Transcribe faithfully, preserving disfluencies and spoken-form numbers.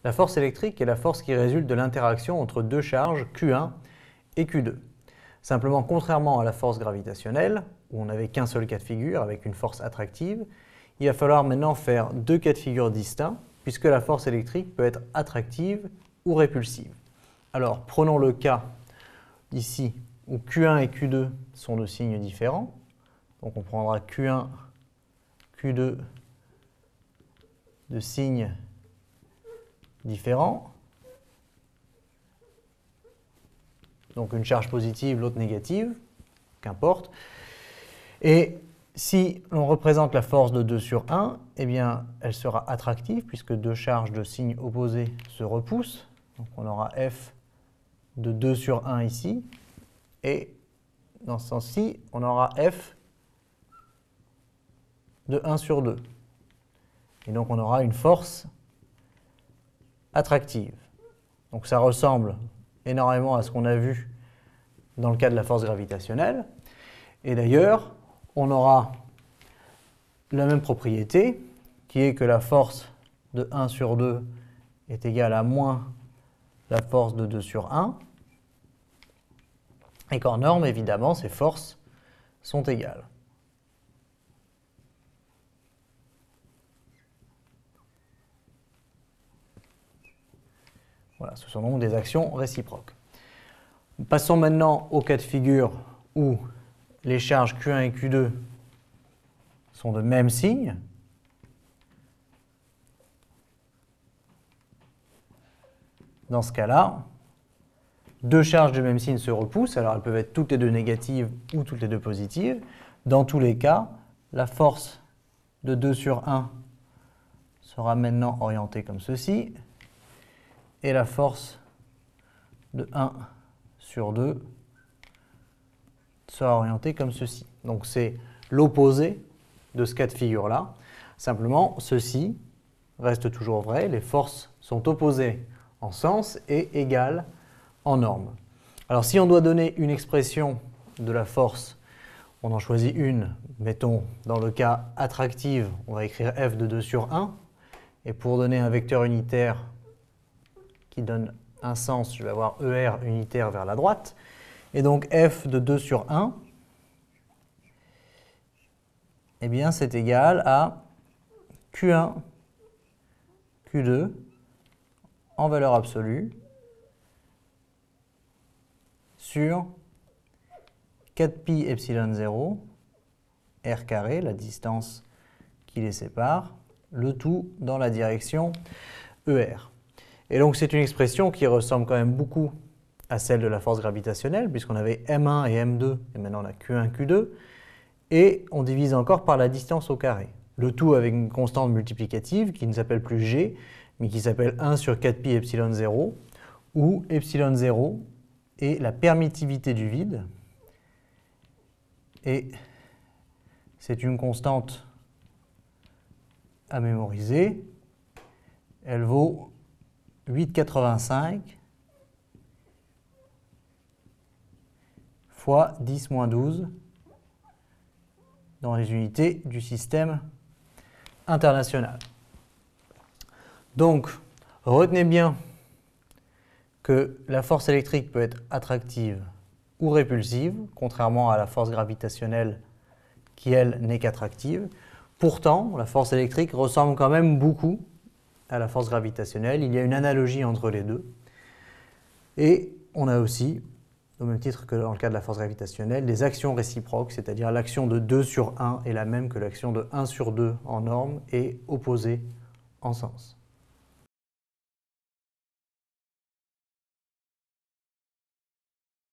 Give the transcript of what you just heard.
La force électrique est la force qui résulte de l'interaction entre deux charges Q un et Q deux. Simplement, contrairement à la force gravitationnelle, où on n'avait qu'un seul cas de figure avec une force attractive, il va falloir maintenant faire deux cas de figure distincts, puisque la force électrique peut être attractive ou répulsive. Alors, prenons le cas ici où Q un et Q deux sont de signes différents. Donc on prendra Q un, Q deux de signes différents. Donc une charge positive, l'autre négative, qu'importe. Et si l'on représente la force de deux sur un, eh bien, elle sera attractive puisque deux charges de signes opposés se repoussent. Donc on aura F de deux sur un ici. Et dans ce sens-ci, on aura F de un sur deux. Et donc on aura une force attractive. Donc ça ressemble énormément à ce qu'on a vu dans le cas de la force gravitationnelle. Et d'ailleurs, on aura la même propriété, qui est que la force de un sur deux est égale à moins la force de deux sur un, et qu'en norme, évidemment, ces forces sont égales. Voilà, ce sont donc des actions réciproques. Passons maintenant au cas de figure où les charges Q un et Q deux sont de même signe. Dans ce cas-là, deux charges de même signe se repoussent, alors elles peuvent être toutes les deux négatives ou toutes les deux positives. Dans tous les cas, la force de deux sur un sera maintenant orientée comme ceci, et la force de un sur deux sera orientée comme ceci. Donc c'est l'opposé de ce cas de figure-là. Simplement, ceci reste toujours vrai, les forces sont opposées en sens et égales en norme. Alors si on doit donner une expression de la force, on en choisit une, mettons dans le cas attractive, on va écrire F de deux sur un, et pour donner un vecteur unitaire qui donne un sens, je vais avoir E R unitaire vers la droite, et donc F de deux sur un, eh bien c'est égal à Q un, Q deux en valeur absolue sur quatre pi epsilon zéro, R carré, la distance qui les sépare, le tout dans la direction E R. Et donc c'est une expression qui ressemble quand même beaucoup à celle de la force gravitationnelle, puisqu'on avait M un et M deux, et maintenant on a Q un, Q deux, et on divise encore par la distance au carré. Le tout avec une constante multiplicative qui ne s'appelle plus G, mais qui s'appelle un sur quatre pi epsilon zéro, où epsilon zéro est la permittivité du vide, et c'est une constante à mémoriser. Elle vaut huit virgule quatre-vingt-cinq fois dix moins douze dans les unités du système international. Donc, retenez bien que la force électrique peut être attractive ou répulsive, contrairement à la force gravitationnelle qui, elle, n'est qu'attractive. Pourtant, la force électrique ressemble quand même beaucoup à la force gravitationnelle. Il y a une analogie entre les deux. Et on a aussi, au même titre que dans le cas de la force gravitationnelle, des actions réciproques, c'est-à-dire l'action de deux sur un est la même que l'action de un sur deux en norme et opposée en sens.